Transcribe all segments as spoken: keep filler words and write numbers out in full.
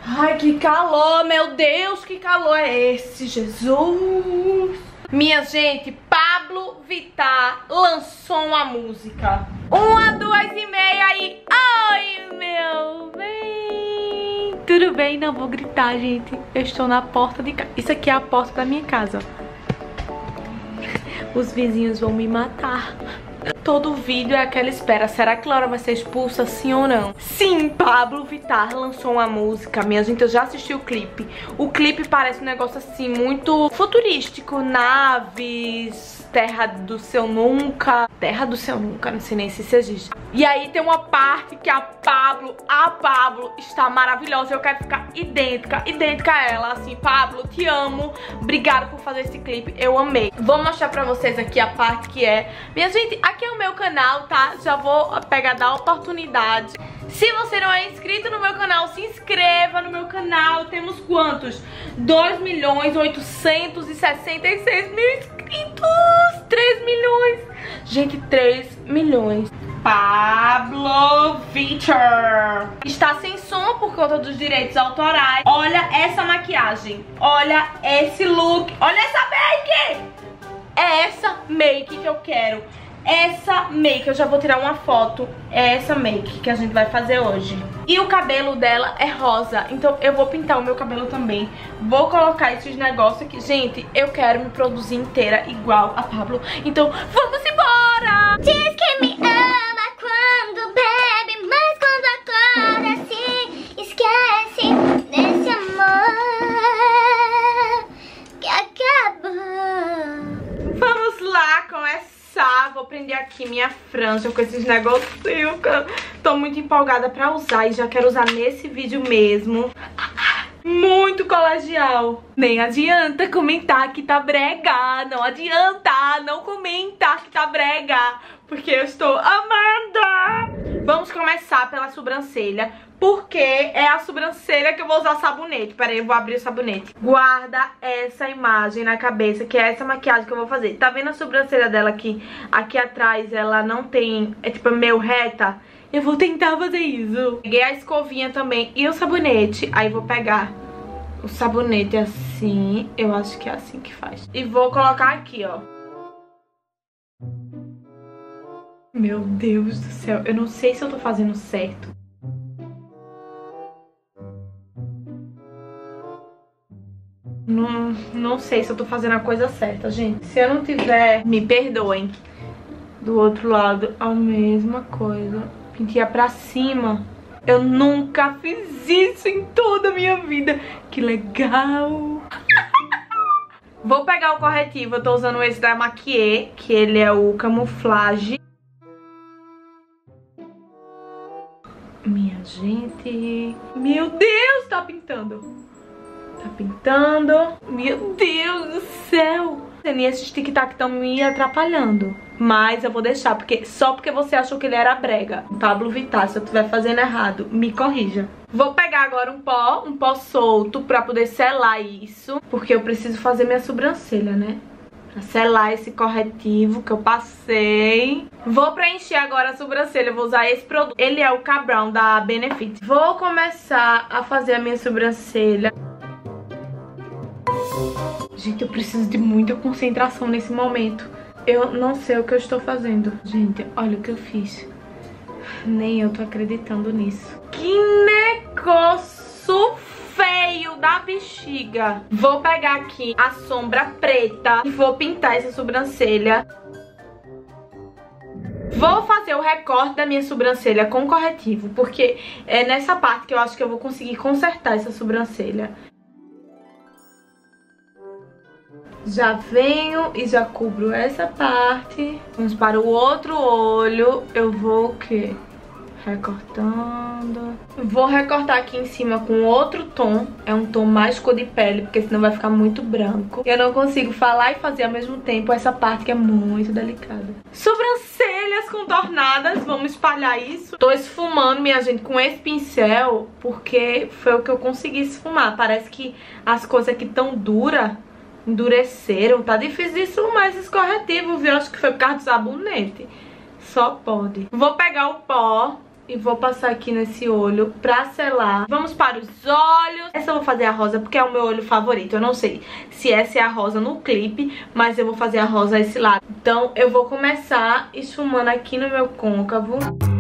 Ai, que calor, meu Deus, que calor é esse, Jesus. Minha gente, Pablo Vittar lançou uma música. Uma, duas e meia e... Oi, meu bem. Tudo bem? Não vou gritar, gente. Eu estou na porta de casa. Isso aqui é a porta da minha casa. Os vizinhos vão me matar. Todo vídeo é aquela espera. Será que Laura vai ser expulsa, sim ou não? Sim, Pablo Vittar lançou uma música. Minha gente, eu já assisti o clipe. O clipe parece um negócio assim muito futurístico. Naves, terra do seu nunca. Terra do seu nunca, não sei nem se isso existe. E aí tem uma parte que a Pablo, a Pablo está maravilhosa. Eu quero ficar idêntica, idêntica a ela. Assim, Pablo, te amo. Obrigada por fazer esse clipe, eu amei. Vou mostrar pra vocês aqui a parte que é... Minha gente, aqui é o meu canal, tá? Já vou pegar da oportunidade. Se você não é inscrito no meu canal, se inscreva no meu canal. Temos quantos? dois milhões oitocentos e sessenta e seis mil inscritos. três milhões. Gente, três milhões. Pablo Vittar está sem som por conta dos direitos autorais. Olha essa maquiagem. Olha esse look. Olha essa make. É essa make que eu quero. Essa make, eu já vou tirar uma foto. É essa make que a gente vai fazer hoje. E o cabelo dela é rosa, então eu vou pintar o meu cabelo também. Vou colocar esses negócios aqui. Gente, eu quero me produzir inteira igual a Pablo. Então vamos embora! Diz que me ama quando bebe, mas quando acorda se esquece desse amor que acabou. Vamos lá começar. Vou prender aqui minha franja com esses negocinhos que eu tô muito empolgada pra usar e já quero usar nesse vídeo mesmo. Muito colegial. Nem adianta comentar que tá brega. Não adianta não comentar que tá brega, porque eu estou amando. Vamos começar pela sobrancelha, porque é a sobrancelha que eu vou usar sabonete. Pera aí, eu vou abrir o sabonete. Guarda essa imagem na cabeça, que é essa maquiagem que eu vou fazer. Tá vendo a sobrancelha dela aqui? Aqui atrás ela não tem, é tipo meio reta. Eu vou tentar fazer isso. Peguei a escovinha também e o sabonete. Aí vou pegar o sabonete assim. Eu acho que é assim que faz. E vou colocar aqui, ó. Meu Deus do céu. Eu não sei se eu tô fazendo certo. Não, não sei se eu tô fazendo a coisa certa, gente. Se eu não tiver, me perdoem. Do outro lado, a mesma coisa. Pentear pra cima. Eu nunca fiz isso em toda a minha vida. Que legal. Vou pegar o corretivo. Eu tô usando esse da Maquiê, que ele é o camuflage. Minha gente. Meu Deus, tá pintando. Tá pintando. Meu Deus do céu. E esses tic-tac estão me atrapalhando. Mas eu vou deixar, porque só porque você achou que ele era brega. Pablo Vittar, se eu estiver fazendo errado, me corrija. Vou pegar agora um pó, um pó solto, pra poder selar isso. Porque eu preciso fazer minha sobrancelha, né? Pra selar esse corretivo que eu passei. Vou preencher agora a sobrancelha, vou usar esse produto. Ele é o K-Brown da Benefit. Vou começar a fazer a minha sobrancelha. Gente, eu preciso de muita concentração nesse momento. Eu não sei o que eu estou fazendo. Gente, olha o que eu fiz. Nem eu tô acreditando nisso. Que negócio feio da bexiga. Vou pegar aqui a sombra preta e vou pintar essa sobrancelha. Vou fazer o recorte da minha sobrancelha com corretivo, porque é nessa parte que eu acho que eu vou conseguir consertar essa sobrancelha. Já venho e já cubro essa parte. Vamos para o outro olho. Eu vou o quê? Recortando. Vou recortar aqui em cima com outro tom. É um tom mais cor de pele, porque senão vai ficar muito branco. Eu não consigo falar e fazer ao mesmo tempo essa parte que é muito delicada. Sobrancelhas contornadas. Vamos espalhar isso. Tô esfumando, minha gente, com esse pincel, porque foi o que eu consegui esfumar. Parece que as coisas aqui tão duras endureceram. Tá difícil de esfumar esses corretivos, viu? Acho que foi por causa do sabonete. Só pode. Vou pegar o pó e vou passar aqui nesse olho pra selar. Vamos para os olhos. Essa eu vou fazer a rosa porque é o meu olho favorito. Eu não sei se essa é a rosa no clipe, mas eu vou fazer a rosa esse lado. Então eu vou começar esfumando aqui no meu côncavo.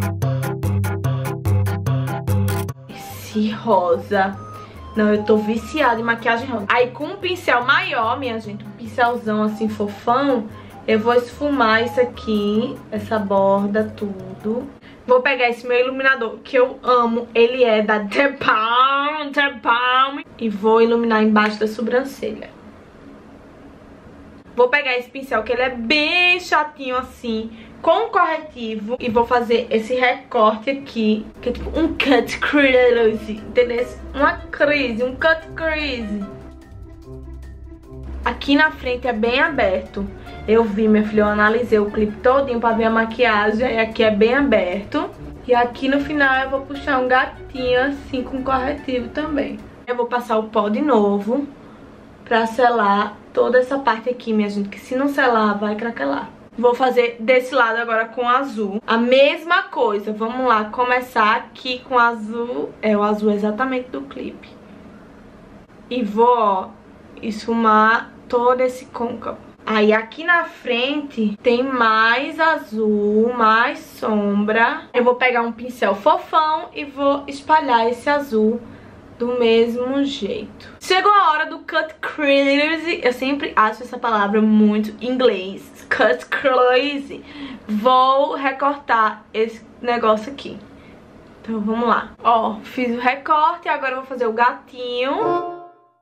Esse rosa. Não, eu tô viciada em maquiagem rosa. Aí com um pincel maior, minha gente, um pincelzão assim fofão, eu vou esfumar isso aqui, essa borda, tudo. Vou pegar esse meu iluminador, que eu amo. Ele é da The Balm, The Balm. E vou iluminar embaixo da sobrancelha. Vou pegar esse pincel, que ele é bem chatinho assim, com corretivo. E vou fazer esse recorte aqui, que é tipo um cut crease, entendeu? Uma crease, um cut crease. Aqui na frente é bem aberto. Eu vi, minha filha, eu analisei o clipe todinho pra ver a maquiagem. E aqui é bem aberto. E aqui no final eu vou puxar um gatinho assim com corretivo também. Eu vou passar o pó de novo pra selar toda essa parte aqui, minha gente, que se não selar vai craquelar. Vou fazer desse lado agora com azul. A mesma coisa, vamos lá, começar aqui com azul. É o azul exatamente do clipe. E vou, ó, esfumar todo esse côncavo. Aí aqui na frente tem mais azul, mais sombra. Eu vou pegar um pincel fofão e vou espalhar esse azul do mesmo jeito. Chegou a hora do cut crease. Eu sempre acho essa palavra muito em inglês. Cut crease. Vou recortar esse negócio aqui. Então vamos lá. Ó, fiz o recorte e agora eu vou fazer o gatinho.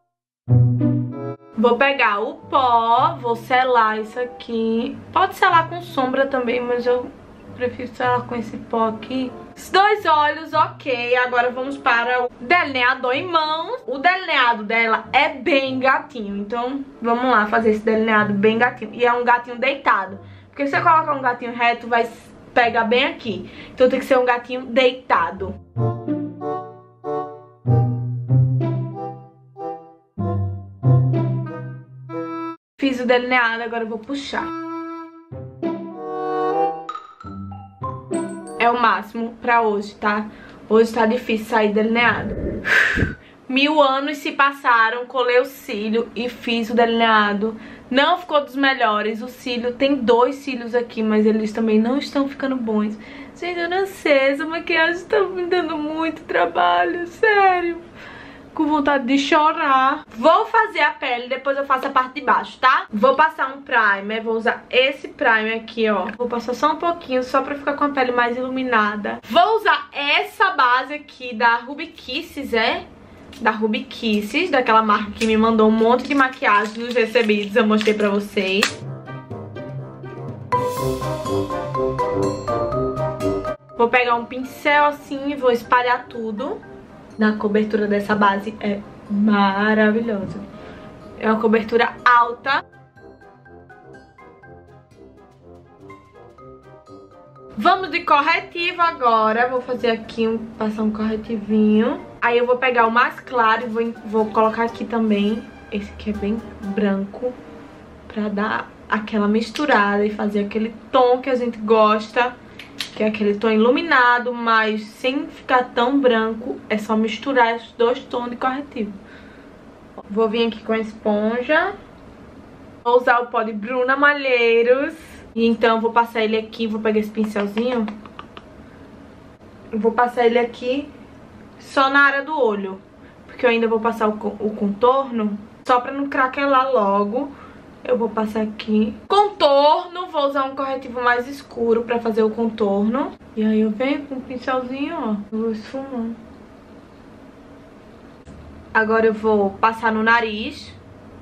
Vou pegar o pó, vou selar isso aqui. Pode selar com sombra também, mas eu prefiro selar com esse pó aqui. Os dois olhos, ok. Agora vamos para o delineador em mãos. O delineado dela é bem gatinho, então vamos lá fazer esse delineado bem gatinho. E é um gatinho deitado, porque se você colocar um gatinho reto, vai pegar bem aqui. Então tem que ser um gatinho deitado. Fiz o delineado, agora eu vou puxar. É o máximo pra hoje, tá? Hoje tá difícil sair delineado. Mil anos se passaram, colei o cílio e fiz o delineado. Não ficou dos melhores. O cílio, tem dois cílios aqui, mas eles também não estão ficando bons. Gente, eu não sei, essa maquiagem tá me dando muito trabalho, sério. Com vontade de chorar. Vou fazer a pele, depois eu faço a parte de baixo, tá? Vou passar um primer, vou usar esse primer aqui, ó. Vou passar só um pouquinho, só pra ficar com a pele mais iluminada. Vou usar essa base aqui da Ruby Kisses, é? Da Ruby Kisses, daquela marca que me mandou um monte de maquiagem nos recebidos, eu mostrei pra vocês. Vou pegar um pincel assim e vou espalhar tudo. Na cobertura dessa base é maravilhosa. É uma cobertura alta. Vamos de corretivo agora. Vou fazer aqui, um, passar um corretivinho. Aí eu vou pegar o mais claro e vou, vou colocar aqui também. Esse aqui é bem branco, pra dar aquela misturada e fazer aquele tom que a gente gosta. Que é aquele tom iluminado, mas sem ficar tão branco. É só misturar esses dois tons de corretivo. Vou vir aqui com a esponja. Vou usar o pó de Bruna Malheiros. E então vou passar ele aqui. Vou pegar esse pincelzinho. Vou passar ele aqui só na área do olho. Porque eu ainda vou passar o, o contorno. Só pra não craquelar logo. Eu vou passar aqui. Contorno, vou usar um corretivo mais escuro pra fazer o contorno. E aí eu venho com o pincelzinho, ó. Vou esfumando. Agora eu vou passar no nariz.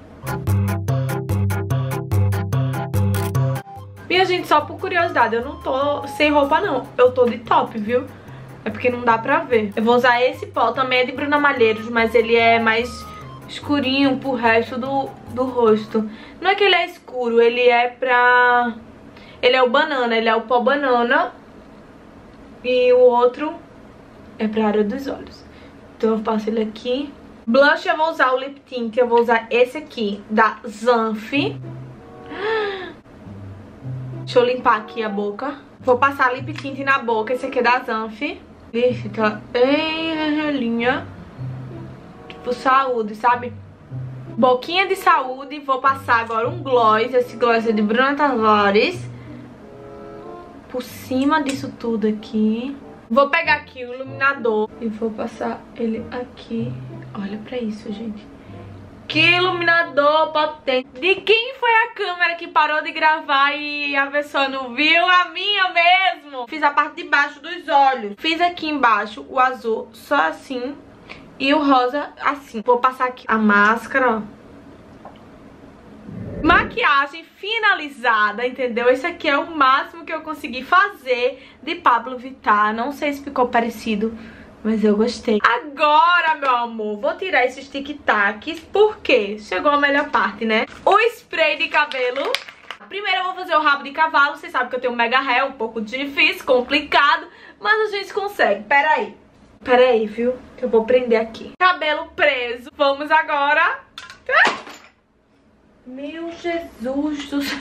Minha gente, só por curiosidade, eu não tô sem roupa não. Eu tô de top, viu? É porque não dá pra ver. Eu vou usar esse pó, também é de Bruna Malheiros, mas ele é mais escurinho pro resto do, do rosto. Não é que ele é escuro, ele é pra... Ele é o banana, ele é o pó banana. E o outro é pra área dos olhos. Então eu passo ele aqui. Blush eu vou usar o lip tint, eu vou usar esse aqui, da Zanf. Deixa eu limpar aqui a boca. Vou passar lip tint na boca, esse aqui é da Zanf. Esse tá bem vermelhinha. Tipo, saúde, sabe? Boquinha de saúde. Vou passar agora um gloss. Esse gloss é de Bruna Tavares. Por cima disso tudo aqui. Vou pegar aqui o iluminador e vou passar ele aqui. Olha pra isso, gente. Que iluminador potente. De quem foi a câmera que parou de gravar e a pessoa não viu? A minha mesmo. Fiz a parte de baixo dos olhos. Fiz aqui embaixo o azul só assim. E o rosa assim. Vou passar aqui a máscara, ó. Maquiagem finalizada, entendeu? Esse aqui é o máximo que eu consegui fazer de Pablo Vittar. Não sei se ficou parecido, mas eu gostei. Agora, meu amor, vou tirar esses tic-tacs, porque chegou a melhor parte, né? O spray de cabelo. Primeiro eu vou fazer o rabo de cavalo. Vocês sabem que eu tenho mega hair, um pouco difícil, complicado, mas a gente consegue. Pera aí. Pera aí, viu? Que eu vou prender aqui. Cabelo preso. Vamos agora... Meu Jesus do céu.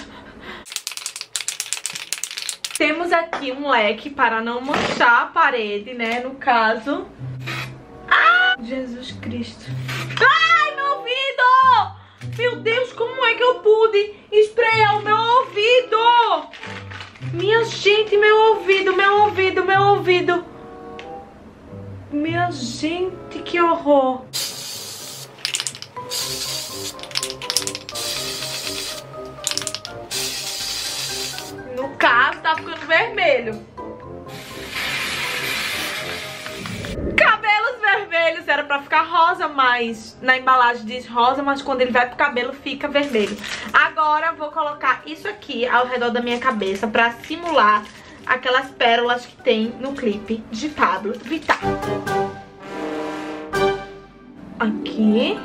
Temos aqui um leque para não manchar a parede, né? No caso. Ah! Jesus Cristo. Ai, meu ouvido! Meu Deus, como é que eu pude espraiar o meu ouvido? Minha gente, meu ouvido, meu ouvido, meu ouvido. Minha gente, que horror. No caso, tá ficando vermelho. Cabelos vermelhos era pra ficar rosa, mas na embalagem diz rosa, mas quando ele vai pro cabelo fica vermelho. Agora vou colocar isso aqui ao redor da minha cabeça pra simular aquelas pérolas que tem no clipe de Pablo Vittar. Aqui.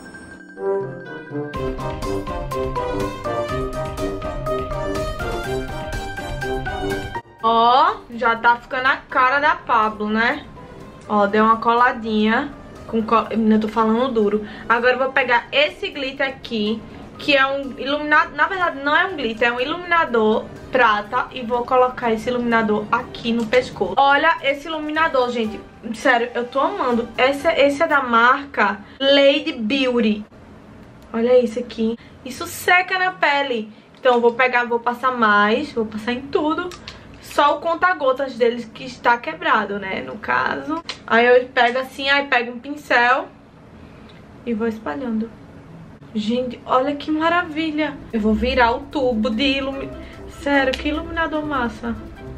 Ó, já tá ficando a cara da Pablo, né? Ó, deu uma coladinha com col... Eu tô falando duro. Agora eu vou pegar esse glitter aqui, que é um iluminador. Na verdade não é um glitter, é um iluminador prata. E vou colocar esse iluminador aqui no pescoço. Olha esse iluminador, gente. Sério, eu tô amando. Esse, esse é da marca Lady Beauty. Olha isso aqui. Isso seca na pele. Então eu vou pegar, vou passar mais. Vou passar em tudo. Só o conta-gotas deles que está quebrado, né, no caso. Aí eu pego assim, aí pego um pincel e vou espalhando. Gente, olha que maravilha. Eu vou virar o tubo de iluminação. Sério, que iluminador massa.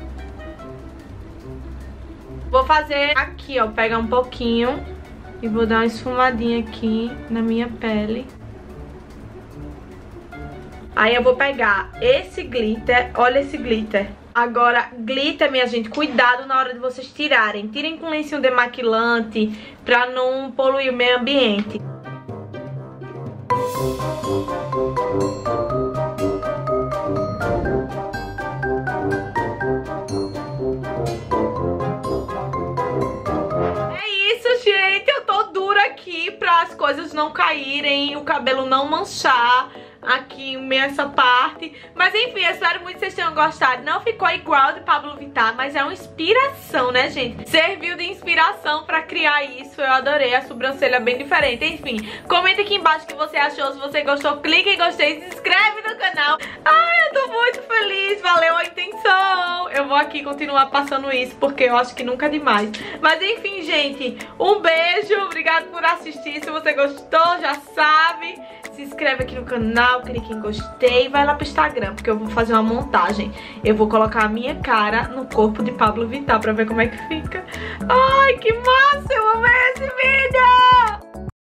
Vou fazer aqui, ó, pegar um pouquinho e vou dar uma esfumadinha aqui na minha pele. Aí eu vou pegar esse glitter, olha esse glitter. Agora, glitter, minha gente, cuidado na hora de vocês tirarem. Tirem com lencinho demaquilante pra não poluir o meio ambiente. É isso, gente. Eu tô dura aqui pra as coisas não caírem, o cabelo não manchar aqui essa parte. Mas enfim, eu espero muito que vocês tenham gostado. Não ficou igual de Pablo Vittar, mas é uma inspiração, né, gente? Serviu de inspiração pra criar isso. Eu adorei, a sobrancelha bem diferente. Enfim, comenta aqui embaixo o que você achou. Se você gostou, clica em gostei, se inscreve no canal. Ai, eu tô muito feliz, valeu a intenção. Eu vou aqui continuar passando isso, porque eu acho que nunca é demais. Mas enfim, gente, um beijo, obrigado por assistir. Se você gostou, já sabe, se inscreve aqui no canal, clique em gostei e vai lá pro Instagram, porque eu vou fazer uma montagem. Eu vou colocar a minha cara no corpo de Pablo Vittar pra ver como é que fica. Ai, que massa, eu amei esse vídeo!